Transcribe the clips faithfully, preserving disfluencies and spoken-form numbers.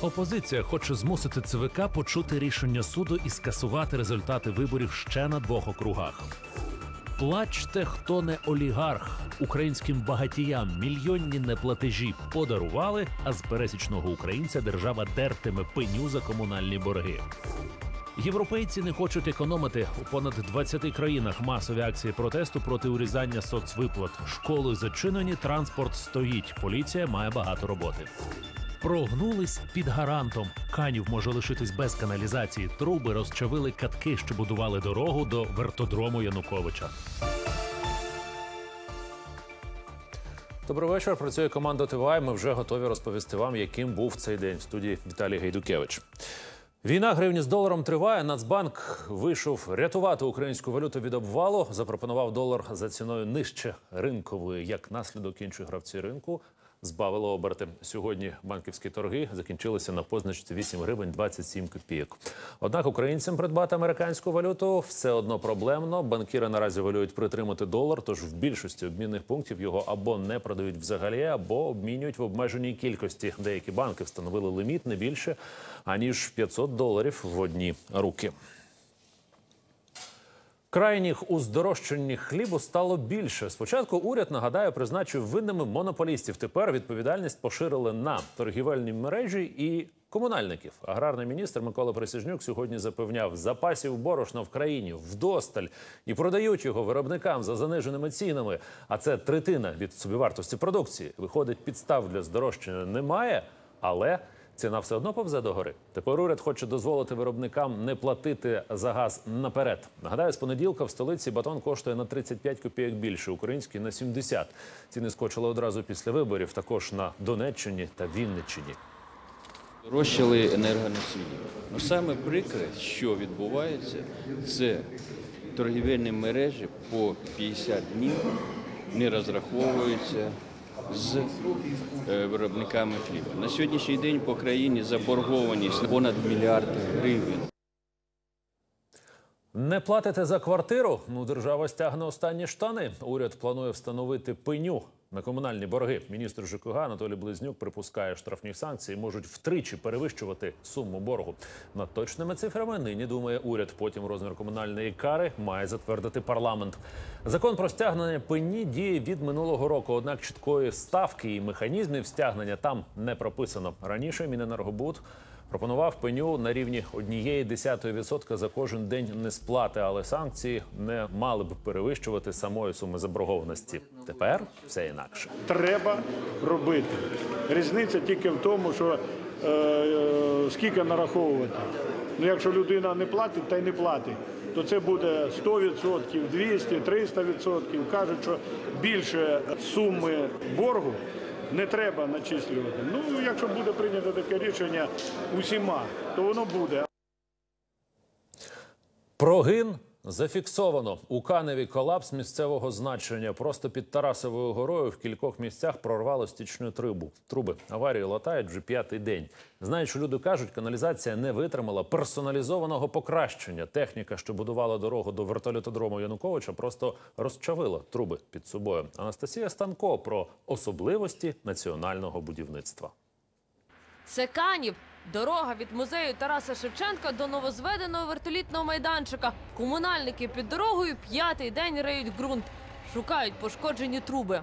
Опозиція хоче змусити ЦВК почути рішення суду і скасувати результати виборів ще на двох округах. Плачте, хто не олігарх. Українським багатіям мільйонні неплатежі подарували, а з пересічного українця держава дертиме пеню за комунальні борги. Європейці не хочуть економити. У понад двадцяти країнах масові акції протесту проти урізання соцвиплат. Школи зачинені, транспорт стоїть. Поліція має багато роботи. Прогнулись під гарантом. Канів може лишитись без каналізації. Труби розчавили катки, що будували дорогу до вертодрому Януковича. Добрий вечір. Працює команда ТВА. Ми вже готові розповісти вам, яким був цей день. В студії Віталій Гайдукевич. Війна гривні з доларом триває. Нацбанк вийшов рятувати українську валюту від обвалу. Запропонував долар за ціною нижче ринкової. Як наслідок, інші гравці ринку збавило оберти. Сьогодні банківські торги закінчилися на позначці вісім гривень двадцять сім копійок. Однак українцям придбати американську валюту все одно проблемно. Банкіри наразі волюють притримати долар, тож в більшості обмінних пунктів його або не продають взагалі, або обмінюють в обмеженій кількості. Деякі банки встановили ліміт не більше, аніж п'ятсот доларів в одні руки. Крайніх у здорожчанні хлібу стало більше. Спочатку уряд, нагадаю, призначив винними монополістів. Тепер відповідальність поширили на торгівельні мережі і комунальників. Аграрний міністр Микола Присяжнюк сьогодні запевняв, запасів борошна в країні вдосталь і продають його виробникам за заниженими цінами. А це третина від собівартості продукції. Виходить, підстав для здорожчання немає, але ціна все одно повзе догори. Тепер уряд хоче дозволити виробникам не платити за газ наперед. Нагадаю, з понеділка в столиці батон коштує на тридцять п'ять копійок більше, український – на сімдесят. Ціни скочили одразу після виборів, також на Донеччині та Вінниччині. Дорожчали енергоносії. Ну, саме прикре, що відбувається, це торгівельні мережі по п'ятдесят днів не розраховуються з е, виробниками хліба. На сьогоднішній день по країні заборгованість понад мільярд гривень. Не платите за квартиру? Ну, держава стягне останні штани. Уряд планує встановити пеню на комунальні борги. Міністр ЖКГ Анатолій Близнюк припускає, штрафні санкції можуть втричі перевищувати суму боргу. Над точними цифрами нині думає уряд. Потім розмір комунальної кари має затвердити парламент. Закон про стягнення пені діє від минулого року, однак чіткої ставки і механізмів стягнення там не прописано. Раніше Міненергобуд пропонував пеню на рівні однієї десятої відсотка за кожен день несплати, але санкції не мали б перевищувати самої суми заборгованості. Тепер все інакше. Треба робити. Різниця тільки в тому, що е, е, скільки нараховувати. Ну, якщо людина не платить, та й не платить, то це буде сто відсотків, двісті, триста відсотків. Кажуть, що більше суми боргу не треба начислювати. Ну, якщо буде прийнято таке рішення усіма, то воно буде. Прогин зафіксовано. У Каневі колапс місцевого значення. Просто під Тарасовою горою в кількох місцях прорвало стічну трубу. Труби. Аварії латають вже п'ятий день. Знають, що люди кажуть, каналізація не витримала персоналізованого покращення. Техніка, що будувала дорогу до вертольотодрому Януковича, просто розчавила труби під собою. Анастасія Станко про особливості національного будівництва. Це Канів. Дорога від музею Тараса Шевченка до новозведеного вертолітного майданчика. Комунальники під дорогою п'ятий день риють ґрунт. Шукають пошкоджені труби.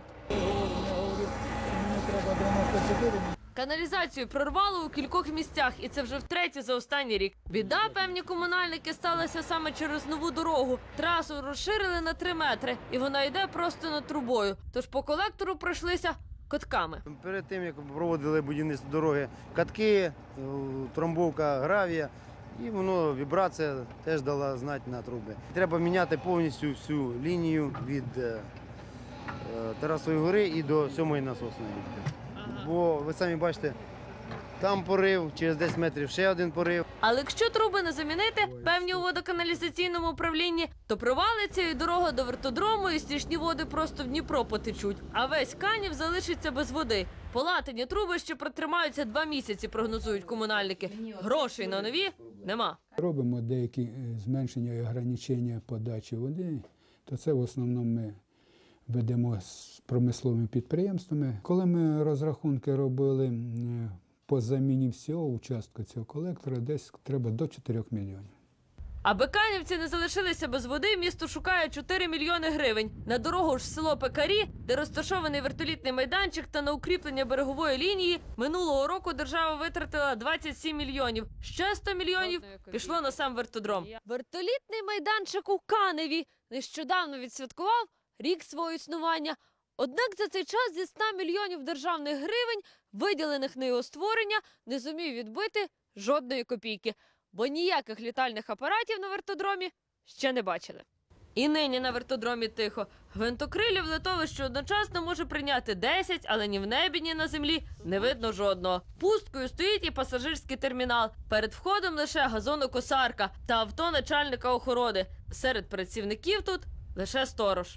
Каналізацію прорвало у кількох місцях, і це вже втретє за останній рік. Біда, певні комунальники, сталася саме через нову дорогу. Трасу розширили на три метри, і вона йде просто над трубою. Тож по колектору пройшлися катками. Перед тим, як проводили будівництво дороги, катки, тромбовка гравія, і воно, вібрація теж дала знати на труби. Треба міняти повністю всю лінію від Тарасової гори і до сьомої насосної. Бо, ви самі бачите, там порив, через десять метрів ще один порив. Але якщо труби не замінити, певні у водоканалізаційному управлінні, то провалиться і дорога до вертодрому, і стічні води просто в Дніпро потечуть. А весь Канів залишиться без води. Полатані труби ще протримаються два місяці, прогнозують комунальники. Грошей на нові нема. Робимо деякі зменшення і ограничення подачі води, то це в основному ми ведемо з промисловими підприємствами. Коли ми розрахунки робили по заміні всього участку цього колектора десь треба до чотирьох мільйонів. Аби канівці не залишилися без води, місто шукає чотири мільйони гривень. На дорогу ж в село Пекарі, де розташований вертолітний майданчик, та на укріплення берегової лінії минулого року держава витратила двадцять сім мільйонів. Ще сто мільйонів пішло на сам вертодром. Вертолітний майданчик у Каневі нещодавно відсвяткував рік свого існування. Однак за цей час зі ста мільйонів державних гривень, виділених на його створення, не зумів відбити жодної копійки. Бо ніяких літальних апаратів на вертодромі ще не бачили. І нині на вертодромі тихо. Гвинтокрилів литовище одночасно може прийняти десять, але ні в небі, ні на землі не видно жодного. Пусткою стоїть і пасажирський термінал. Перед входом лише газонокосарка та авто начальника охорони. Серед працівників тут лише сторож.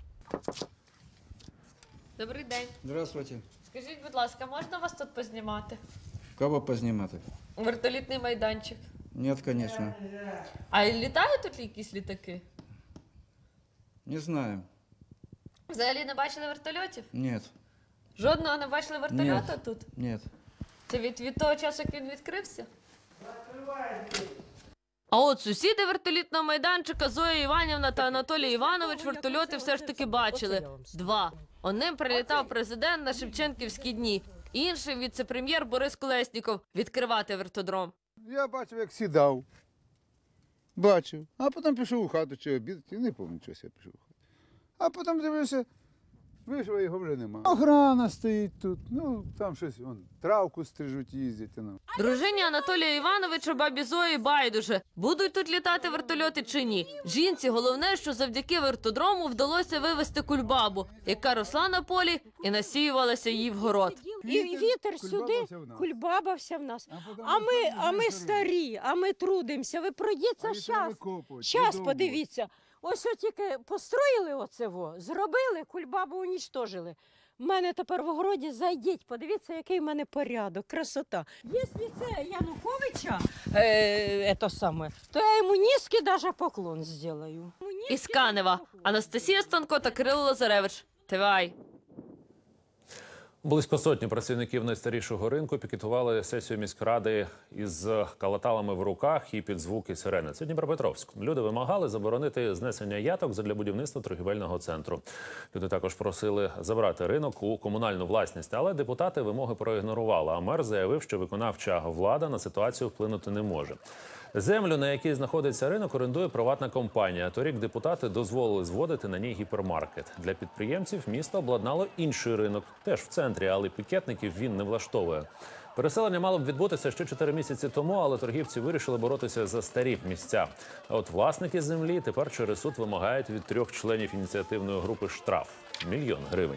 Добрий день. Здравствуйте. Скажіть, будь ласка, можна вас тут познімати? Кого познімати? Вертолітний майданчик. Нет, конечно. А літають тут якісь літаки? Не знаю. Взагалі не бачили вертольотів? Нет. Жодного не бачили вертольота тут? Нет. Це від, від того часу, як він відкрився? А от сусіди вертолітного майданчика Зоя Іванівна та Анатолій Іванович вертольоти все ж таки бачили. Два. Одним прилітав президент на Шевченківські дні. Іншим віце-прем'єр Борис Колесніков відкривати вертодром. Я бачив, як сідав. Бачив. А потім пішов у хату чи обідати. Не пам'ятаю, чогось я пішов у хату. А потім дивився, вийшов, його вже нема. Охрана стоїть тут. Ну, там щось, вон, травку стрижуть, їздять. Ну. Дружині Анатолія Івановича бабі Зої байдуже, будуть тут літати вертольоти чи ні. Жінці головне, що завдяки вертодрому вдалося вивезти кульбабу, яка росла на полі і насіювалася їй в город. І вітер сюди, кульбабався в нас. А ми, а ми старі, а ми трудимося. Ви пройдіться щас. Щас подивіться. Ось от тільки построїли оце во, зробили, кульбабу унічтожили. В мене тепер в огороді, зайдіть, подивіться, який в мене порядок, красота. Якщо це Януковича, е, це саме, то я йому низький даже поклон зроблю. Із Канева Анастасія Станко та Кирило Лазаревич. ТВАЙ. Близько сотні працівників найстарішого ринку пікетували сесію міськради із калаталами в руках і під звуки сирени. Це Дніпропетровськ. Люди вимагали заборонити знесення яток задля будівництва торгівельного центру. Люди також просили забрати ринок у комунальну власність, але депутати вимоги проігнорували, а мер заявив, що виконавча влада на ситуацію вплинути не може. Землю, на якій знаходиться ринок, орендує приватна компанія. Торік депутати дозволили зводити на ній гіпермаркет. Для підприємців місто обладнало інший ринок, теж в центрі, але пікетників він не влаштовує. Переселення мало б відбутися ще чотири місяці тому, але торгівці вирішили боротися за старі місця. А от власники землі тепер через суд вимагають від трьох членів ініціативної групи штраф – мільйон гривень.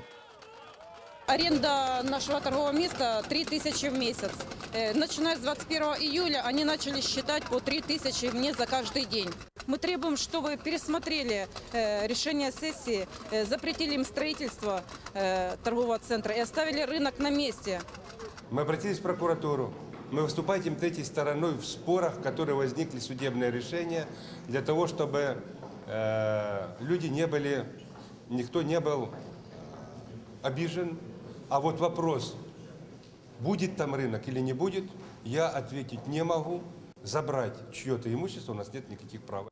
Аренда нашего торгового места три тысячи в месяц. Э, Начиная с двадцать первого июля они начали считать по три тысячи мне за каждый день. Мы требуем, чтобы пересмотрели э, решение сессии, э, запретили им строительство э, торгового центра и оставили рынок на месте. Мы обратились в прокуратуру. Мы выступаем третьей стороной в спорах, которые возникли, судебные решения, для того, чтобы э, люди не были, никто не был обижен. А вот вопрос, будет там рынок или не будет, я ответить не могу. Забрать чье-то имущество у нас нет никаких прав.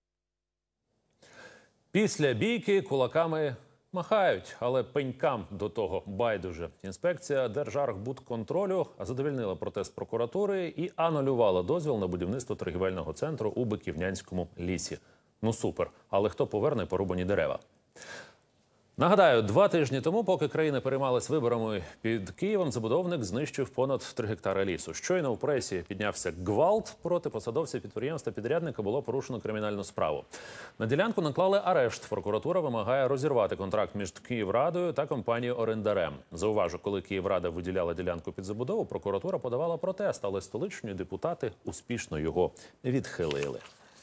Після бійки кулаками махають, але пенькам до того байдуже. Інспекція Держархбудконтролю задовольнила протест прокуратури і анулювала дозвіл на будівництво торгівельного центру у Биківнянському лісі. Ну супер, але хто поверне порубані дерева? Нагадаю, два тижні тому, поки країна переймалась виборами під Києвом, забудовник знищив понад три гектари лісу. Щойно у пресі піднявся гвалт проти посадовця підприємства-підрядника, було порушено кримінальну справу. На ділянку наклали арешт. Прокуратура вимагає розірвати контракт між Київрадою та компанією-орендарем. Зауважу, коли Київрада виділяла ділянку під забудову, прокуратура подавала протест, але столичні депутати успішно його відхилили.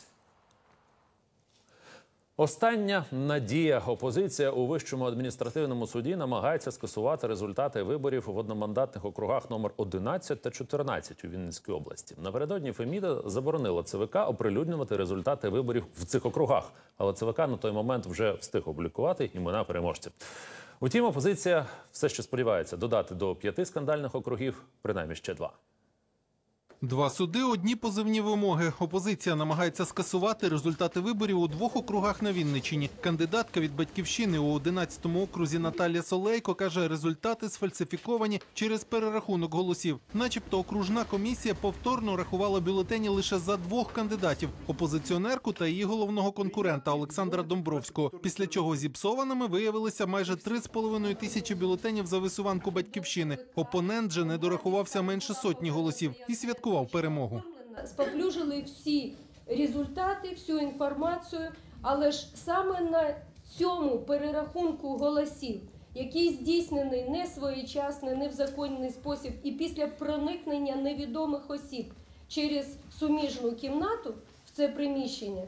Остання надія. Опозиція у Вищому адміністративному суді намагається скасувати результати виборів в одномандатних округах номер одинадцять та чотирнадцять у Вінницькій області. Напередодні Феміда заборонила ЦВК оприлюднювати результати виборів в цих округах. Але ЦВК на той момент вже встиг опублікувати імена переможців. Утім, опозиція все ще сподівається додати до п'яти скандальних округів принаймні ще два. Два суди, одні позивні вимоги. Опозиція намагається скасувати результати виборів у двох округах на Вінниччині. Кандидатка від «Батьківщини» у одинадцятому окрузі Наталія Солейко каже, результати сфальсифіковані через перерахунок голосів. Начебто окружна комісія повторно рахувала бюлетені лише за двох кандидатів – опозиціонерку та її головного конкурента Олександра Домбровського. Після чого зіпсованими виявилися майже три з половиною тисячі бюлетенів за висуванку «Батьківщини». Опонент же не дорахувався менше сотні голосів і святкував перемогу. Споплюжили всі результати, всю інформацію, але ж саме на цьому перерахунку голосів, який здійснений не своєчасно, не в законний спосіб і після проникнення невідомих осіб через суміжну кімнату в це приміщення,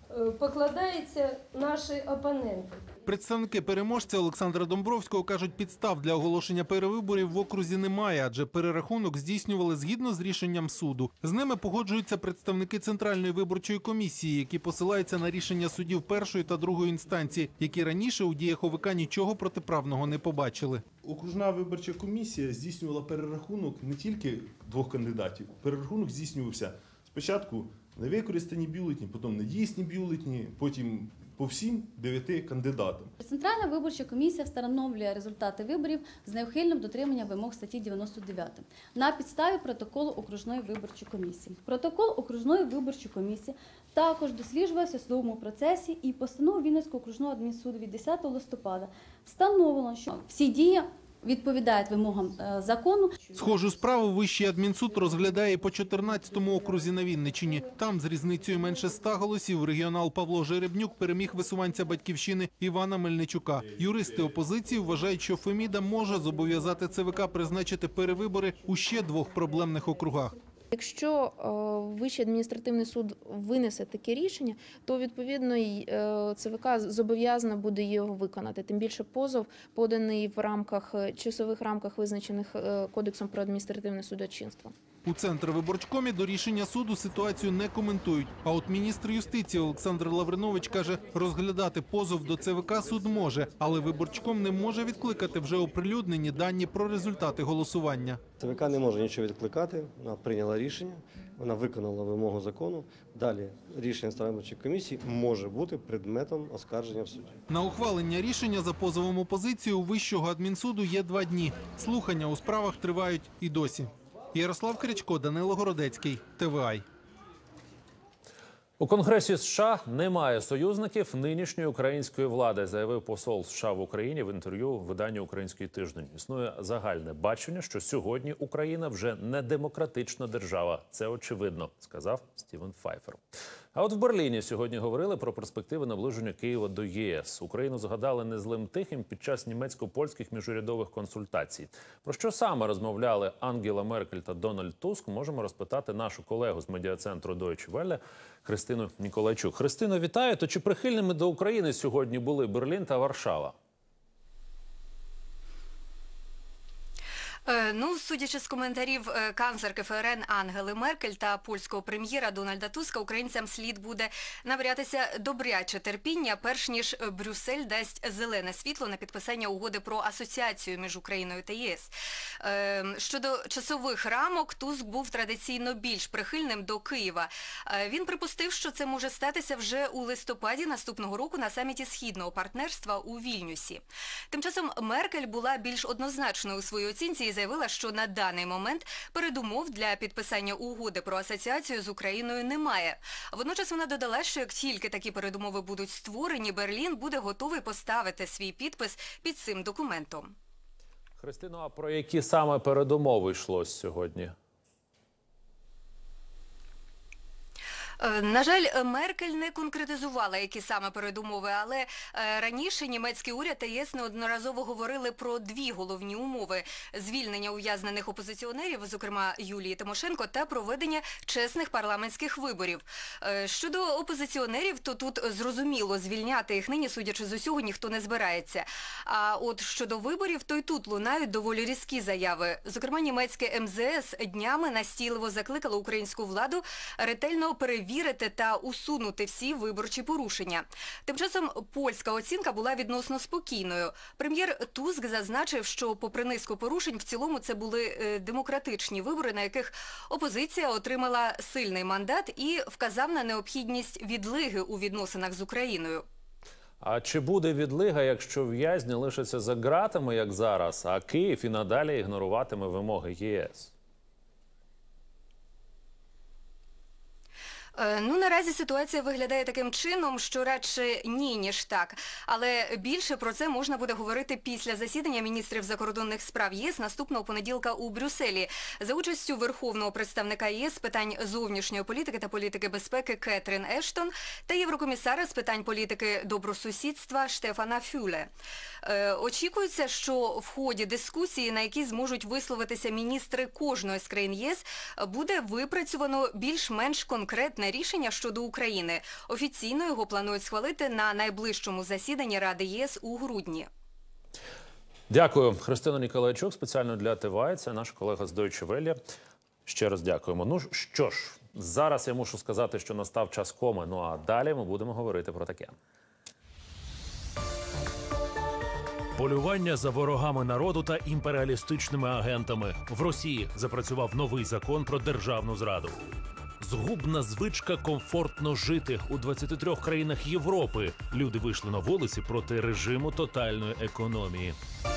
покладаються наші опоненти. Представники переможця Олександра Домбровського кажуть, підстав для оголошення перевиборів в окрузі немає, адже перерахунок здійснювали згідно з рішенням суду. З ними погоджуються представники Центральної виборчої комісії, які посилаються на рішення судів першої та другої інстанції, які раніше у діях ОВК нічого протиправного не побачили. Окружна виборча комісія здійснювала перерахунок не тільки двох кандидатів. Перерахунок здійснювався спочатку невикористані бюлетені, потім недійсні бюлетені, потім по всім дев'яти кандидатам. Центральна виборча комісія встановлює результати виборів з неухильним дотриманням вимог статті дев'яносто дев'ять на підставі протоколу окружної виборчої комісії. Протокол окружної виборчої комісії також досліджувався в судовому процесі і постанову Вінницького окружного адмінсуду від десятого листопада встановлено, що всі дії відповідають вимогам закону. Схожу справу Вищий адмінсуд розглядає і по чотирнадцятому окрузі на Вінниччині. Там з різницею менше ста голосів регіонал Павло Жеребнюк переміг висуванця «Батьківщини» Івана Мельничука. Юристи опозиції вважають, що Феміда може зобов'язати ЦВК призначити перевибори у ще двох проблемних округах. Якщо Вищий адміністративний суд винесе таке рішення, то, відповідно, ЦВК зобов'язана буде його виконати. Тим більше позов поданий в рамках, часових рамках, визначених Кодексом про адміністративне судочинство. У Центрвиборчкомі до рішення суду ситуацію не коментують. А от міністр юстиції Олександр Лавринович каже, розглядати позов до ЦВК суд може, але виборчком не може відкликати вже оприлюднені дані про результати голосування. ЦВК не може нічого відкликати, вона прийняла рішення, вона виконала вимогу закону. Далі рішення Центральної виборчої комісії може бути предметом оскарження в суді. На ухвалення рішення за позовом опозиції у Вищого адмінсуду є два дні. Слухання у справах тривають і досі. Ярослав Крячко, Данило Городецький, ТВАЙ. У Конгресі США немає союзників нинішньої української влади, заявив посол США в Україні в інтерв'ю виданню «Український тиждень». Існує загальне бачення, що сьогодні Україна вже не демократична держава. Це очевидно, сказав Стівен Пайфер. А от в Берліні сьогодні говорили про перспективи наближення Києва до ЄС. Україну згадали не злим тихим під час німецько-польських міжурядових консультацій. Про що саме розмовляли Ангела Меркель та Дональд Туск, можемо розпитати нашу колегу з медіа-центру Deutsche Welle Христину Ніколайчук. Христино, вітаю. То чи прихильними до України сьогодні були Берлін та Варшава? Ну, судячи з коментарів канцлерки ФРН Ангели Меркель та польського прем'єра Дональда Туска, українцям слід буде набратися добряче терпіння, перш ніж Брюссель дасть зелене світло на підписання угоди про асоціацію між Україною та ЄС. Щодо часових рамок, Туск був традиційно більш прихильним до Києва. Він припустив, що це може статися вже у листопаді наступного року на саміті Східного партнерства у Вільнюсі. Тим часом Меркель була більш однозначною у своїй оцінці і заявила, що на даний момент передумов для підписання угоди про асоціацію з Україною немає. Водночас вона додала, що як тільки такі передумови будуть створені, Берлін буде готовий поставити свій підпис під цим документом. Христино, а про які саме передумови йшлось сьогодні? На жаль, Меркель не конкретизувала, які саме передумови, але раніше німецький уряд та ЄС неодноразово говорили про дві головні умови – звільнення ув'язнених опозиціонерів, зокрема Юлії Тимошенко, та проведення чесних парламентських виборів. Щодо опозиціонерів, то тут зрозуміло, звільняти їх нині, судячи з усього, ніхто не збирається. А от щодо виборів, то й тут лунають доволі різкі заяви. Зокрема, німецьке ем зе ес днями настійливо закликало українську владу ретельно перевірити перевірити та усунути всі виборчі порушення. Тим часом польська оцінка була відносно спокійною. Прем'єр Туск зазначив, що попри низку порушень, в цілому це були демократичні вибори, на яких опозиція отримала сильний мандат, і вказав на необхідність відлиги у відносинах з Україною. А чи буде відлига, якщо в'язні лишаться за ґратами, як зараз, а Київ і надалі ігноруватиме вимоги ЄС? Ну, наразі ситуація виглядає таким чином, що радше ні, ніж так. Але більше про це можна буде говорити після засідання міністрів закордонних справ ЄС наступного понеділка у Брюсселі за участю верховного представника ЄС з питань зовнішньої політики та політики безпеки Кетрін Ештон та єврокомісара з питань політики добросусідства Штефана Фюле. Е, очікується, що в ході дискусії, на якій зможуть висловитися міністри кожної з країн ЄС, буде випрацьовано більш-менш конкретне рішення щодо України. Офіційно його планують схвалити на найближчому засіданні Ради ЄС у грудні. Дякую. Христина Ніколайчук, спеціально для ТВА. Це наш колега з Deutsche Welle. Ще раз дякуємо. Ну що ж, зараз я мушу сказати, що настав час коми. Ну а далі ми будемо говорити про таке. Полювання за ворогами народу та імперіалістичними агентами. В Росії запрацював новий закон про державну зраду. Згубна звичка комфортно жити. У двадцяти трьох країнах Європи люди вийшли на вулиці проти режиму тотальної економії.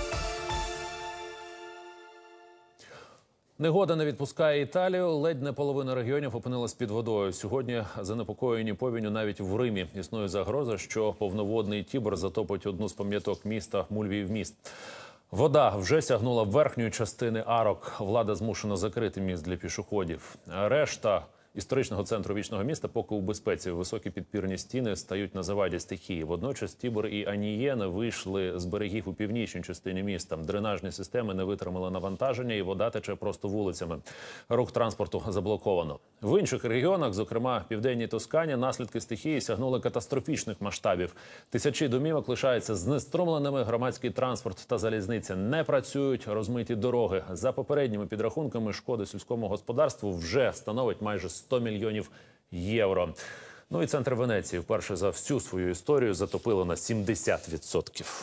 Негода не відпускає Італію. Ледь не половина регіонів опинилась під водою. Сьогодні занепокоєні повінню навіть в Римі. Існує загроза, що повноводний Тібр затопить одну з пам'яток міста Мульвів-міст. Вода вже сягнула верхньої частини арок. Влада змушена закрити міст для пішоходів. Решта історичного центру вічного міста поки у безпеці. Високі підпірні стіни стають на заваді стихії. Водночас Тібр і Анієне вийшли з берегів у північній частині міста. Дренажні системи не витримали навантаження і вода тече просто вулицями. Рух транспорту заблоковано. В інших регіонах, зокрема південній Тоскані, наслідки стихії сягнули катастрофічних масштабів. Тисячі домівок лишаються знеструмленими, громадський транспорт та залізниця не працюють, розмиті дороги. За попередніми підрахунками, шкоди сільському господарству вже становить майже сто мільйонів євро. Ну і центр Венеції вперше за всю свою історію затопило на сімдесят відсотків.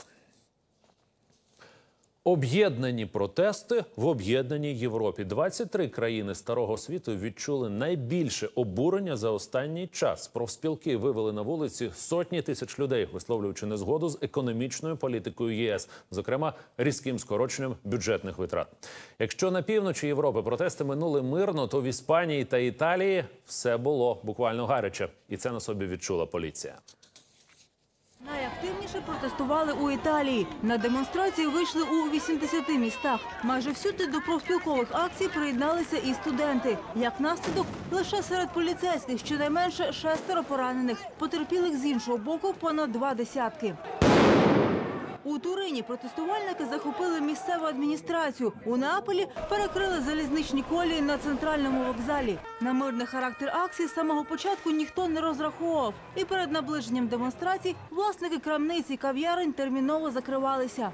Об'єднані протести в об'єднаній Європі. двадцять три країни Старого світу відчули найбільше обурення за останній час. Профспілки вивели на вулиці сотні тисяч людей, висловлюючи незгоду з економічною політикою ЄС, зокрема різким скороченням бюджетних витрат. Якщо на півночі Європи протести минули мирно, то в Іспанії та Італії все було буквально гаряче. І це на собі відчула поліція. Найактивніше протестували у Італії. На демонстрації вийшли у вісімдесяти містах. Майже всюди до профспілкових акцій приєдналися і студенти. Як наслідок, лише серед поліцейських щонайменше шестеро поранених. Потерпілих з іншого боку понад два десятки. У Турині протестувальники захопили місцеву адміністрацію. У Неаполі перекрили залізничні колії на центральному вокзалі. На мирний характер акції з самого початку ніхто не розраховував. І перед наближенням демонстрацій власники крамниць і кав'ярень терміново закривалися.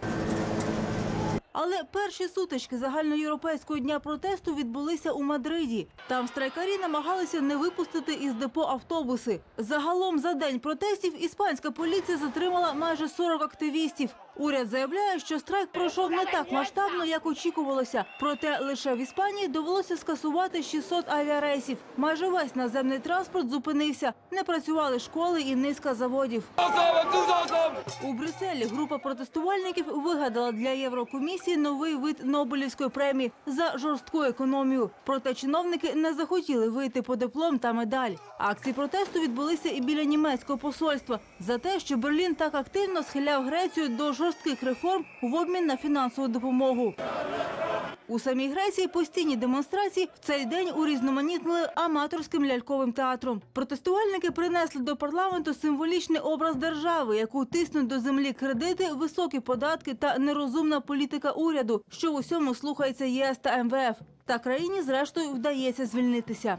Але перші сутички загальноєвропейського дня протесту відбулися у Мадриді. Там страйкарі намагалися не випустити із депо автобуси. Загалом за день протестів іспанська поліція затримала майже сорок активістів. Уряд заявляє, що страйк пройшов не так масштабно, як очікувалося. Проте лише в Іспанії довелося скасувати шістсот авіарейсів. Майже весь наземний транспорт зупинився. Не працювали школи і низка заводів. У Брюсселі група протестувальників вигадала для Єврокомісії новий вид Нобелівської премії за жорстку економію. Проте чиновники не захотіли вийти по диплом та медаль. Акції протесту відбулися і біля німецького посольства за те, що Берлін так активно схиляв Грецію до жорстких реформ в обмін на фінансову допомогу. У самій Греції постійні демонстрації в цей день урізноманітнили аматорським ляльковим театром. Протестувальники принесли до парламенту символічний образ держави, яку тиснуть до землі кредити, високі податки та нерозумна політика уряду, що в усьому слухається ЄС та ем ве еф. Та країні, зрештою, вдається звільнитися.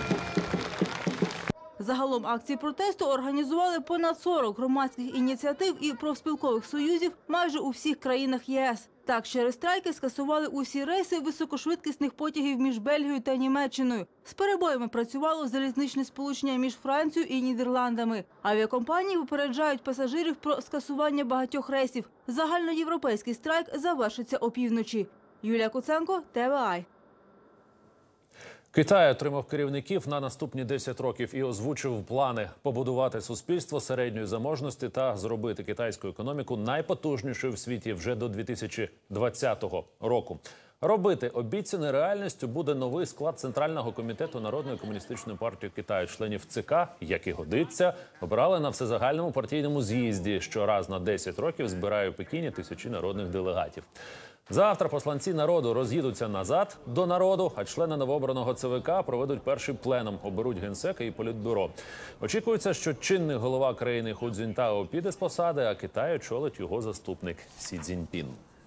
Загалом акції протесту організували понад сорок громадських ініціатив і профспілкових союзів майже у всіх країнах ЄС. Так, через страйки скасували усі рейси високошвидкісних потягів між Бельгією та Німеччиною. З перебоями працювало залізничне сполучення між Францією і Нідерландами. Авіакомпанії попереджають пасажирів про скасування багатьох рейсів. Загальноєвропейський страйк завершиться опівночі. Юлія Куценко, Т В А. Китай отримав керівників на наступні десять років і озвучив плани побудувати суспільство середньої заможності та зробити китайську економіку найпотужнішою в світі вже до дві тисячі двадцятого року. Робити обіцяне реальністю буде новий склад Центрального комітету Народної комуністичної партії Китаю. Членів ЦК, як і годиться, обирали на всезагальному партійному з'їзді, що раз на десять років збирає у Пекіні тисячі народних делегатів. Завтра посланці народу роз'їдуться назад до народу, а члени новообраного ЦВК проведуть перший пленум, оберуть генсека і політбюро. Очікується, що чинний голова країни Ху Цзіньтао піде з посади, а Китай очолить його заступник Сі Цзіньпін.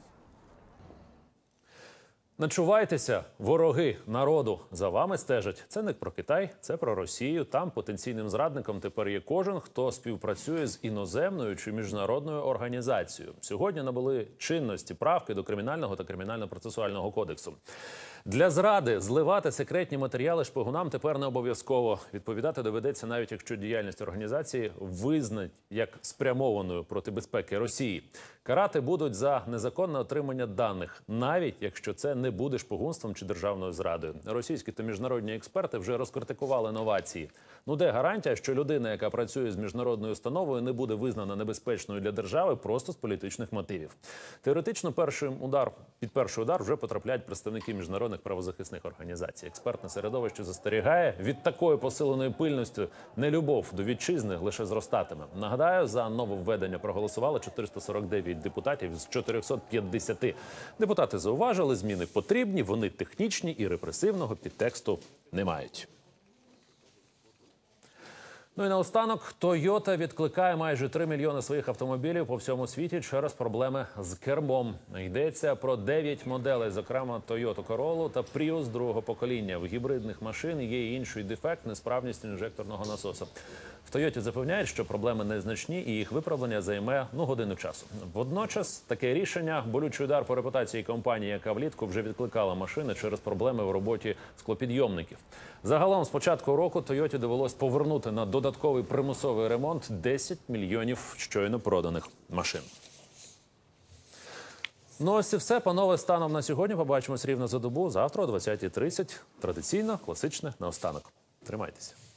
Начувайтеся, вороги народу. За вами стежать. Це не про Китай, це про Росію. Там потенційним зрадником тепер є кожен, хто співпрацює з іноземною чи міжнародною організацією. Сьогодні набули чинності правки до Кримінального та Кримінально-процесуального кодексу. Для зради зливати секретні матеріали шпигунам тепер не обов'язково. Відповідати доведеться, навіть якщо діяльність організації визнать як спрямованою проти безпеки Росії. Карати будуть за незаконне отримання даних, навіть якщо це не буде шпигунством чи державною зрадою. Російські та міжнародні експерти вже розкритикували новації. Ну де гарантія, що людина, яка працює з міжнародною установою, не буде визнана небезпечною для держави просто з політичних мотивів? Теоретично перший удар, під перший удар вже потрапляють представники міжнародних правозахисних організацій. Експертне середовище застерігає, від такої посиленої пильності нелюбов до вітчизни лише зростатиме. Нагадаю, за нововведення проголосували чотириста сорок дев'ять депутатів з чотирьохсот п'ятдесяти. Депутати зауважили, зміни потрібні, вони технічні і репресивного підтексту не мають. Ну і наостанок, Toyota відкликає майже три мільйони своїх автомобілів по всьому світі через проблеми з кермом. Йдеться про дев'ять моделей, зокрема Toyota Corolla та Prius другого покоління. В гібридних машин є і інший дефект – несправність інжекторного насосу. В Toyota запевняють, що проблеми незначні і їх виправлення займе ну, годину часу. Водночас таке рішення – болючий удар по репутації компанії, яка влітку вже відкликала машини через проблеми в роботі склопідйомників. Загалом з початку року Toyota довелось повернути на додатковий примусовий ремонт десять мільйонів щойно проданих машин. Ну ось і все, панове, станом на сьогодні. Побачимось рівно за добу. Завтра о двадцятій тридцять. Традиційно, класичне, наостанок. Тримайтеся.